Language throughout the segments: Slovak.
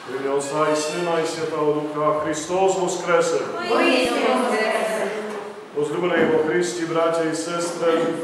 V ime Otca i Syna i Svätého Ducha, Kristus voskresel. Возлюбení vo Kristi, bratia i sestre,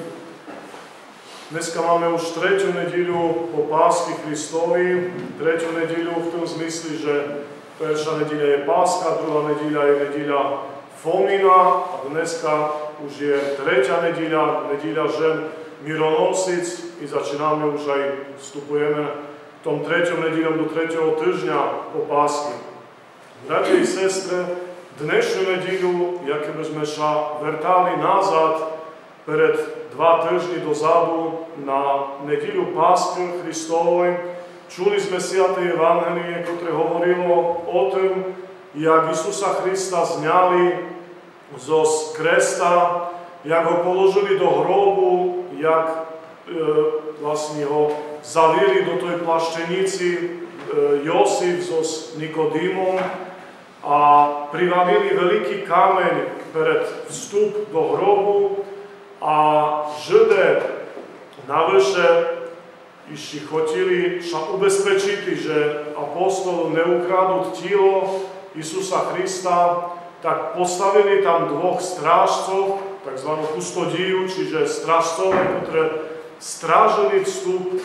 dneska máme už tretiu nedeľu po Páschi Kristovi, tretiu nedeľu v tom zmysli, že prvá nedeľa je Páska, druhá nedeľa je nedeľa Fomina a dneska už je tretia nedeľa, nedeľa žen Mironosic i začíname už aj, vstupujeme v tom treťom nedeľom do tretieho týždňa po Páschi. Bratia i sestre, dnešnú nedeľu, jaké by sme sa vrtali nazad pred 2 týždni dozadu na nedeľu Páschy Kristovej, čuli sme Sväté Evangelie, ktoré hovorilo o tom, jak Isusa Krista zňali zo kresta, jak ho položili do hrobu, jak vlastne ho zalieli do tej plaštenici Josif so Nikodimom a privalili veľký kameň pred vstup do hrobu a Židé navyše ešte chodili sa ubezpečiť, že apostol neukradú telo Isusa Krista, tak postavili tam 2 strážcov, takzvanú kustodíju, čiže strážcové, ktoré strážili vstup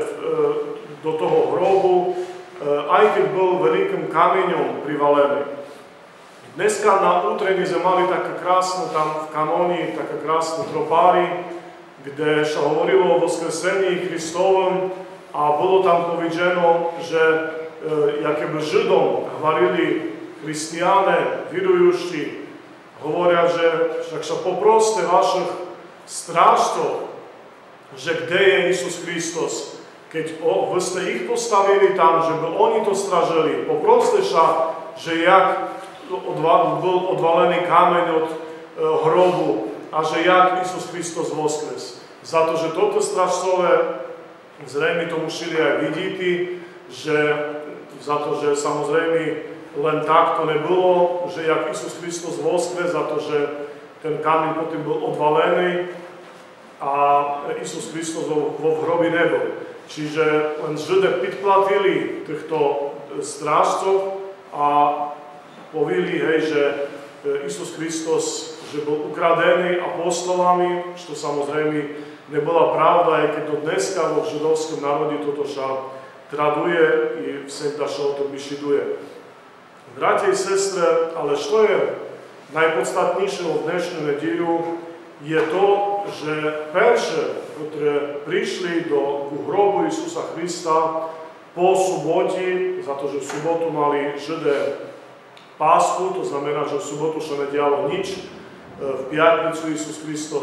do toho hrobu, aj keď bol veľkým kameňom privalený. Dneska na útrení sme mali také krásne tam v kanóni, také krásne tropári, kde sa hovorilo o voskresení Kristovom a bolo tam povedeno, že jaké by Židom hvarili Christiane, vyrujúšti, hovoria, že však sa poproste vašich strážcov, že kde je Isus Kristus, keď vy ste ich postavili tam, že by oni to stražili, poproste sa, že jak bol odvalený kameň od hrobu a že jak Isus Kristus voskres. Za to, že toto strážcové zrejme to museli aj vidieť, že za to, že samozrejme len tak to nebolo, že jak Isus Kristus voskres, za to, že ten kameň potom bol odvalený a Isus Kristus vo hrobi nebol. Čiže len Židé pitplatili týchto strážcov a povili, hej, že Isus Kristus že bol ukradený apostolami, čo samozrejme nebola pravda, aj keď do dneska vo židovskom národe toto sa traduje i всегда sa o to vyšiduje. Bratia i sestre, ale čo je najpodstatnejšie v dnešnú nedeľu, je to, že perše, ktoré prišli do hrobu Isusa Krista po soboti, za to, že v sobotu mali Židé Pásku, to znamená, že v sobotu sa nedialo nič, v piatnicu Isus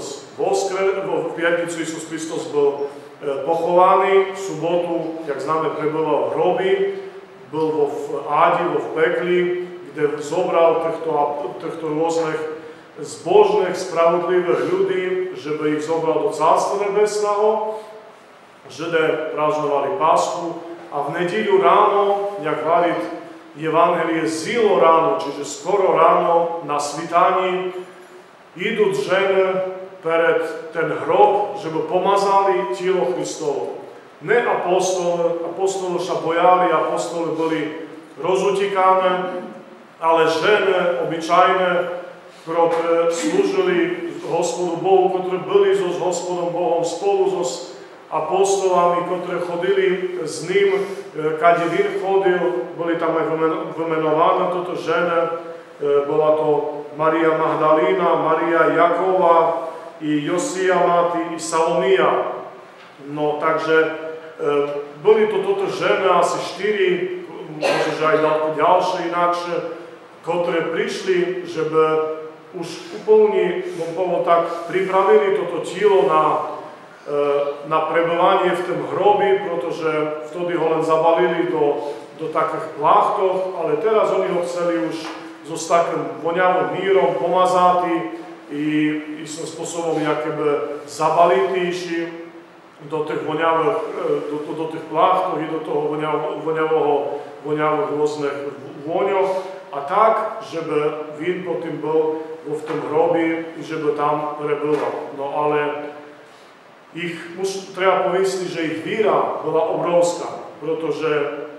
Kristus bol pochovaný, v sobotu, jak známe, prebýval v hrobi, bol v ádi, v pekli, kde zobral týchto rôznych zbožných, spravodlivých ľudí, že by ich zobral do Cárstva nebesného. Židé praznovali Pásku a v nedeľu ráno, jak hovorí Evangelie, zilo ráno, čiže skoro ráno na svitaní, idú ženy pred ten hrob, že by pomazali telo Kristovo. Ne apostoli sa bojali, apostoli boli rozutíkané, ale ženy obyčajné, ktoré slúžili Hospodu Bohu, ktoré byli so Hospodom Bohom spolu so apostolami, ktoré chodili s ním, kade vín chodil, boli tam aj vymenované toto ženy. Bola to Maria Magdalína, Maria Jakova i Josia Mati i Salomia. No takže boli to toto ženy, asi 4, možno aj ďalšie inakšie, ktoré prišli, že by už úplne tak pripravili toto telo na prebývanie v tom hrobi, pretože vtedy ho len zabalili do takých plachtoch, ale teraz oni ho chceli už so takým voňavým mírom pomazati i istým spôsobom jakoby zabalitejší do tých voňavých, do tých plachtoch i do toho voňavých rôznych voňov a tak, že by vín potom bol v tom hrobi i že by tam prebýval. No ale treba povieť, že ich víra bola obrovská, pretože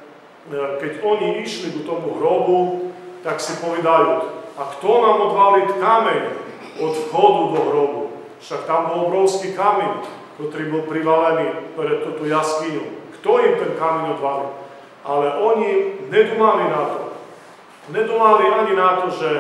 keď oni išli k tomu hrobu, tak si povedajú, a kto nám odvalí kameň od vchodu do hrobu? Však tam bol obrovský kameň, ktorý bol privalený pred túto jaskyňu. Kto im ten kameň odvalí? Ale oni nedumali na to. Nedumali ani na to, že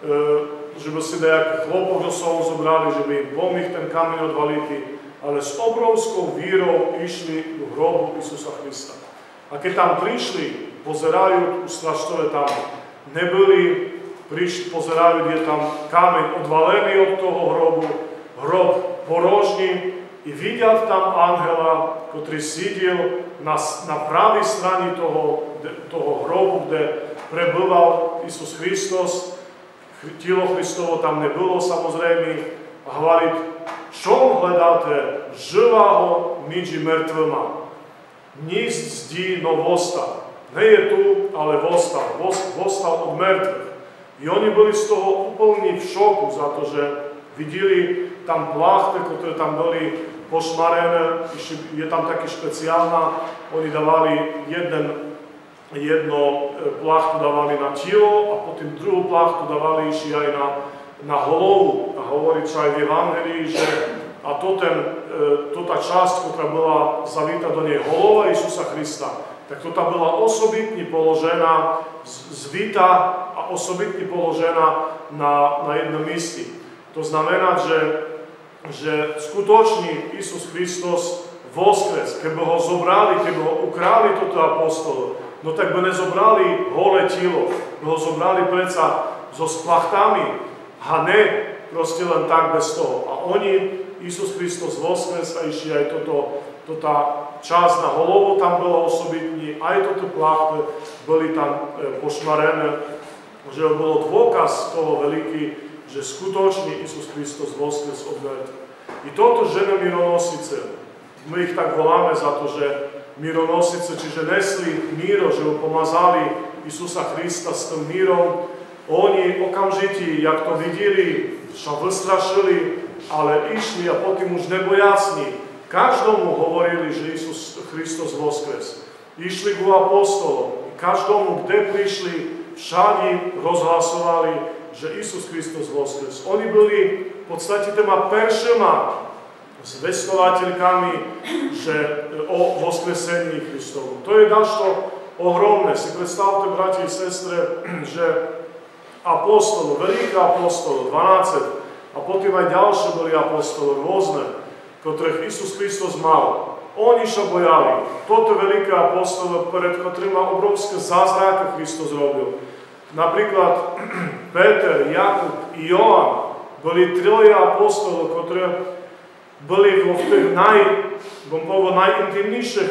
by si nejaký chlopok do sovu zobrali, že by im pomôcť ten kameň odvaliti, ale s obrovskou vírou išli do hrobu Isusa Krista. A keď tam prišli, pozerajú ustraštové tam, neboli, pozerajú, kde je tam kameň odvalený od toho hrobu, hrob porožný, i vidia tam anjela, ktorý sídil na pravej strane toho hrobu, kde prebýval Isus Hristos. Telo Hristovo tam nebylo, samozrejme, a hovorí, čo hľadáte živého medzi mŕtvima? Nic zdí, no vostal. Nie je tu, ale vostal. Vostal od mŕtvych. I oni boli z toho úplne v šoku, za to, že videli tam plachty, ktoré tam boli pošmarené. Je tam taký špeciálna. Oni dávali jedno plachtu dávali na telo a potom druhú plachtu dávali ešte aj na hlavu. A hovorí sa aj v Evangelii, že a tá časť, ktorá bola zavita do nej hlava Isusa Krista, tak to tam bola osobitne položená, zvita a osobitne položená na jednom mieste. To znamená, že skutočný Isus Hristos voskres, keby ho zobrali, keby ho ukráli toto apostolo, no tak by nezobrali holé telo, by ho zobrali predsa so splachtami a ne proste len tak bez toho. A oni, Isus Hristos voskres a ešte aj tá časť na hlavu tam bola osobitní, aj toto plachty boli tam pošmarené, že bolo dôkaz toho veľký, že skutočný Isus Hristos voskres od mŕtvych. I toto ženy mironosice, my ich tak voláme za to, že mironosice, čiže nesli míro, že ho pomazali Isusa Krista s tým mírom, oni okamžití, jak to videli, sa vystrašili, ale išli a potom už nebojacní. Každomu hovorili, že Isus Hristos voskres. Išli ku apostolom. Každomu, kde prišli, všade rozhlasovali, že Isus Hristos voskres. Oni boli v podstate téma peršema zvestovateľkami, že o voskresení Hristovom. To je dašto ohromné. Si predstavte, bratia i sestre, že apostolov, veľkých apostolov, 12, a potom aj ďalšie boli apostolov, rôzne, ktorých Isus Hristos mal. Oni sa bojali. Toto veľké apostolov, pred ktorým obrovské zázraky Hristos robil. Napríklad Peter, Jakub i Joan boli troje apostolov, ktorí boli v tých najintimnejších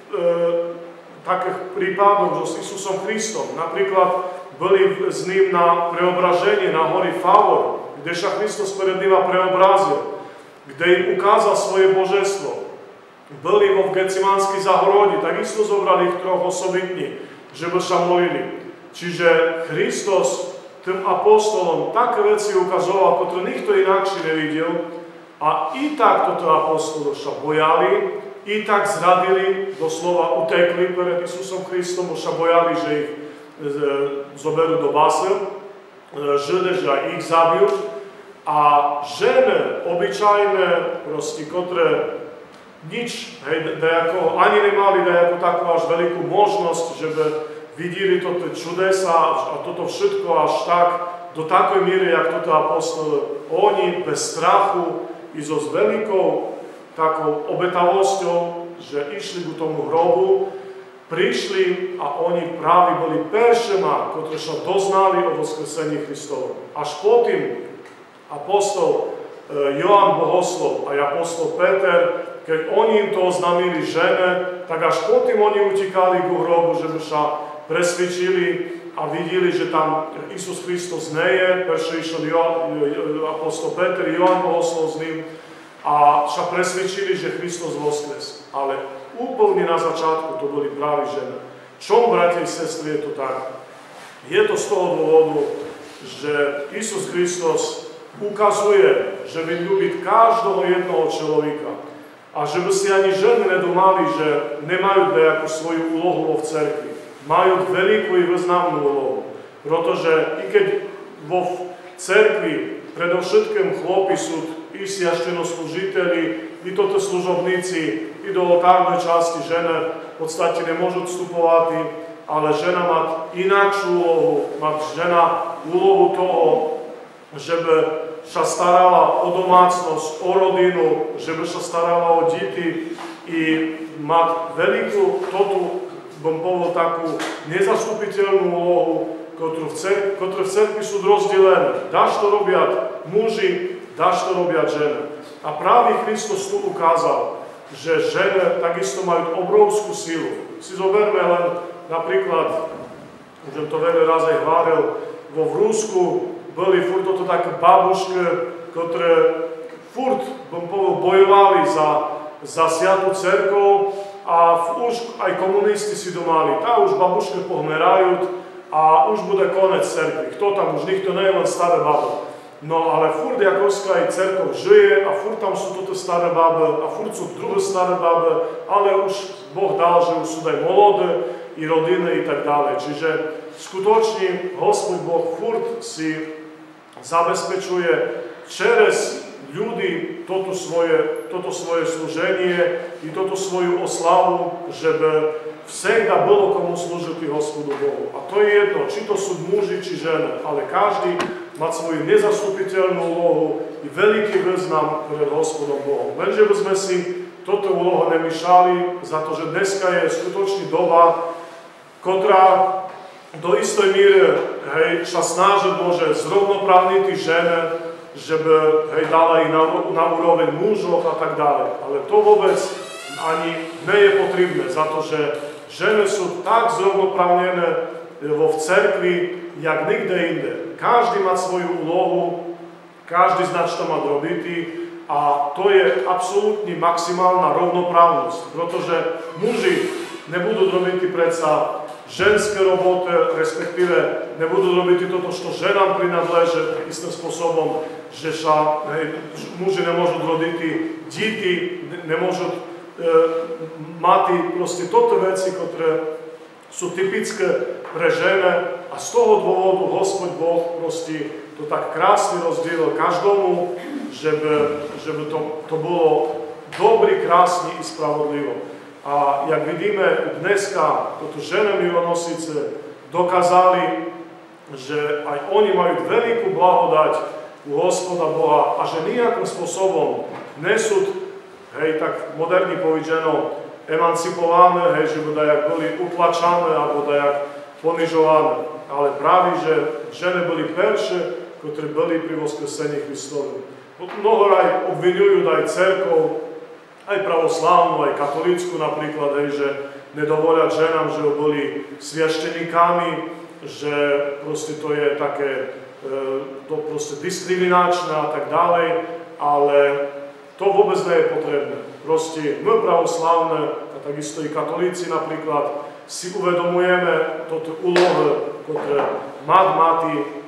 takých prípadoch s Isusom Kristom. Napríklad boli s ním na preobražení na hori Favor, kde sa Kristus pred nimi preobrazil, kde im ukázal svoje božestvo. Boli vo Getsemanskej záhrade, takisto zobrali ich troch osobitní, že by sa molili. Čiže Kristus tým apostolom také veci ukazoval, ktoré nikto inakší nevidel, a i tak toto apostolo sa bojali, i tak zradili, doslova utekli pred Isusom Kristom, sa bojali, že ich zoberú do basy, žili, že aj ich zabijú. A ženy obyčajné, proste, ktoré nič, dejako, ani nemali dejako takú až veľkú možnosť, že by videli toto čudesa a toto všetko až tak, do takej míry, jak toto apostoli, oni bez strachu i so s veľkou takou obetavosťou, že išli k tomu hrobu, prišli a oni práve boli peršema, ktorí sa doznali o voskresení Hristovom. Až potom apostol Joán Bohoslov a apostol Peter, keď oni im to oznámili žene, tak až potom oni utekali k hrobu, že by sa presvedčili a videli, že tam Isus Hristos nie je. Perše išiel apostol Peter, Joán Bohoslov s ním a sa presvedčili, že Hristos voskres. Ale úplne na začiatku to boli práve ženy. Čom, bratia i sestry, je to tak? Je to z toho dôvodu, že Isus Hristos ukazuje, že by ľúbiť každého jednoho človeka. A že by si ani ženy nedomali, že nemajú nejakú svoju úlohu v cerkvi. majú veľkú i významnú úlohu. Pretože i keď vo cerkvi predovšetkým chlopi sú i sviaštenoslúžiteli, i toto služobníci, i do oltárnej časti žena v podstate nemôžu vstupovať, ale žena má inakšiu úlohu. Má žena úlohu toho, že by sa starala o domácnosť, o rodinu, že by sa starala o deti i má veľkú, toto bym povedal, takú nezastupiteľnú úlohu, ktoré v cerkvi sú rozdelené. Dáš to robiať muži, dáš to robiať ženy. A práve Kristus tu ukázal, že ženy takisto majú obrovskú silu. Si zoberme len napríklad, už som to veľa raz aj hváril, vo Rusku boli furt toto také babušky, ktoré furt, bym povedal, bojovali za sviatú cerkov a už aj komunisti si domali. Tá už babušky pohmerajú a už bude konec cerkvi. Kto tam už nikto nie je, len staré baby. No ale furt Jakovská aj cerkov žije a furt tam sú toto staré baby a furt sú druhé staré baby, ale už Boh dal, že už sú aj mladé i rodiny i tak ďalej. Čiže skutočne Hospod Boh furt si zabezpečuje čez ľudí toto svoje služenie i toto svoju oslavu, že by всегда bolo komu slúžiť Hospodu Bohu. A to je jedno, či to sú muži, či ženy, ale každý má svoju nezastupiteľnú úlohu i veľký význam pred Hospodom Bohom. Lenže by sme si toto úlohu nemýšľali, za to, že dneska je skutočne doba, ktorá do istej míry sa snažiť môže zrovnoprávniť ženy, že by dala ich na úroveň mužov a tak ďalej. Ale to vôbec ani nie je potrebné, za to, že ženy sú tak zrovnoprávnené vo cerkvi, jak nikde inde. Každý má svoju úlohu, každý zná, čo má robiť a to je absolútne maximálna rovnoprávnosť, pretože muži nebudú robiť predsa ženské roboty, respektíve nebudú robiť toto, čo ženám prináleží istým spôsobom, že sa muži nemôžu robiť deti, nemôžu mať proste toto veci, ktoré sú typické pre ženy a z toho dôvodu Hospod Boh proste to tak krásne rozdielil každomu, že by to bolo dobrý, krásne i spravodlivo. A jak vidíme dneska, toto ženy mironosice dokázali, že aj oni majú veľkú blahodať u Hospoda Boha a že nejakým spôsobom nesú, tak moderne povedeno, emancipované, že by dajak boli utlačané alebo dajak ponižované. Ale práve, že ženy boli perše, ktoré boli pri voskresení Kristovi. Mnoho aj obvinujú aj cerkov, aj pravoslávnu, aj katolícku napríklad, že nedovolia ženám, že boli sviašteníkami, že proste to je také to proste diskriminačné a tak ďalej, ale to vôbec nie je potrebné. Proste my pravoslávne a takisto i katolíci napríklad si uvedomujeme toto úlohu, ktoré má mať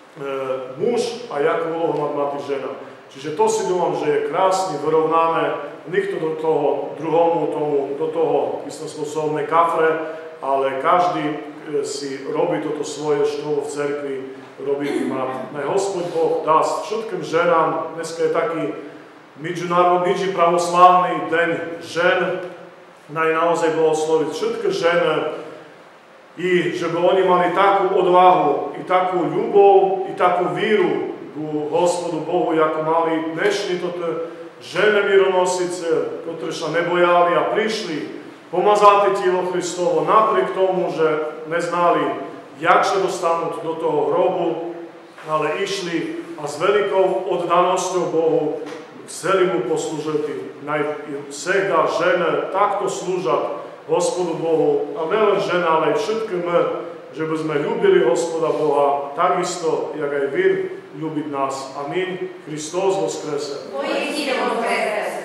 muž a jakú úlohu má mať žena. Čiže to si dúfam, že je krásne vyrovnané. Nikto do toho druhomu, do toho istým spôsobom nekafre, ale každý si robí toto svoje, čo v cerkvi robiť má. Naj Hospod Boh dá všetkým ženám, dneska je taký medzinárodný pravoslávny deň žen, naj naozaj blahosloviť všetky ženy i že by oni mali takú odvahu i takú ľubov i takú víru ku Hospodu Bohu, ako mali dnešní toto ženy mironosice, ktoré sa nebojali a prišli pomazať telo Kristovo napriek tomu, že neznali, jak sa dostanú do toho hrobu, ale išli a s veľkou oddanosťou Bohu chceli mu poslúžiť. Najsegda ženy takto slúžať Hospodu Bohu, a nelen žena, ale aj všetky my, že by sme ľúbili Hospoda Boha, takisto, jak aj vy ľúbiť nás. Amen. Hristos voskrese.